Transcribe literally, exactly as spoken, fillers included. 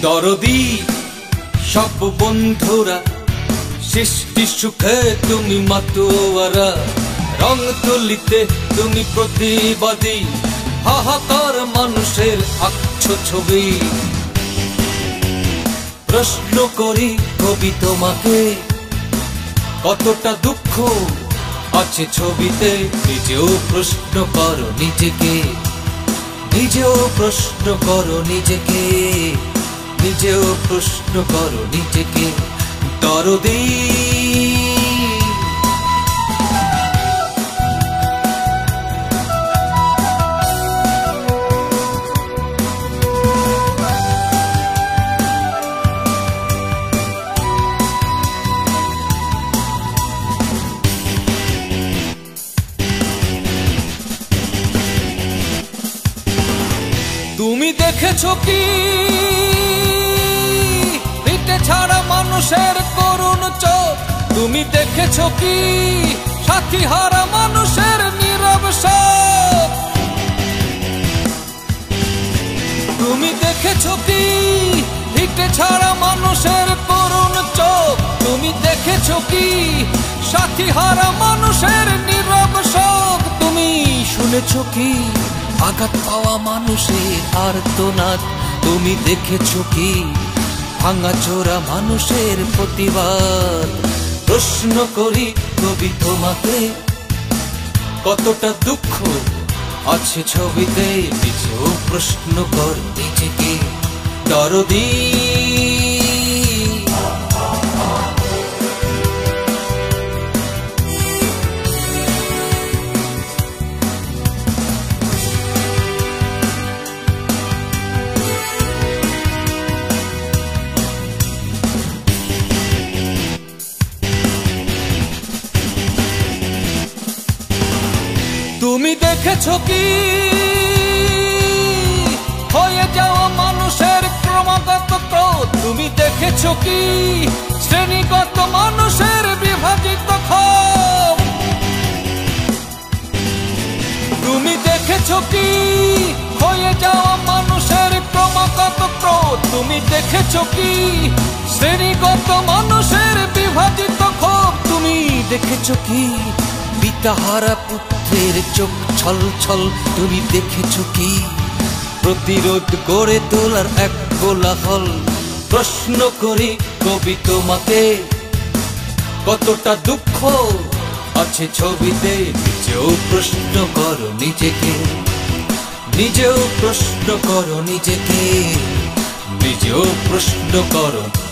দরদি সব বন্ধুরা সৃষ্টি সুখে তুমি মাতোয়ারা, রং তুলিতে তুমি প্রতিবাদী, হাহাকার মানুষের আঁকছ ছবি। প্রশ্ন করি কবি তোমাকে, কতটা দুঃখ আছে ছবিতে। নিজেও প্রশ্ন করো নিজেকে, নিজেও প্রশ্ন করো নিজেকে, নিজেও প্রশ্ন করো নিজেকে। দরদি তুমি দেখেছো কি পিঠে ছাড়া মানুষের করুণ চোখ? তুমি দেখেছো কি সাথী হারা মানুষের নীরব শোক? তুমি দেখেছো কি পিঠে ছাড়া মানুষের করুণ চোখ? তুমি দেখেছো কি সাথী হারা মানুষের নীরব শোক? তুমি শুনেছো কি আঘাত পাওয়া মানুষের আর্তনাদ? তুমি দেখেছো কি ভাঙা চোরা মানুষের প্রতিবাদ? প্রশ্ন করি কবি তোমাকে, কতটা দুঃখ আছে ছবিতে। নিজেও প্রশ্ন কর নিজেকে। দরদি তুমি দেখেছো কি হয়ে যাওয়া মানুষের ক্রমাগত ক্রোধ? তুমি দেখেছো কি শ্রেণীগত মানুষের বিভাজিত ক্ষোভ? তুমি দেখেছো কি হয়ে যাওয়া মানুষের ক্রমাগত ক্রোধ? তুমি দেখেছো কি শ্রেণীগত মানুষের বিভাজিত ক্ষোভ? তুমি দেখেছো কি পিতাহারা পুত্রের চোখ ছল ছল? তুমি দেখেছো কি প্রতিরোধ গড়ে তোলার এক কোলাহল? প্রশ্ন করি কবি তোমাকে, কতটা দুঃখ আছে ছবিতে। নিজেও প্রশ্ন করো নিজেকে, নিজেও প্রশ্ন করো নিজেকে, নিজেও প্রশ্ন করো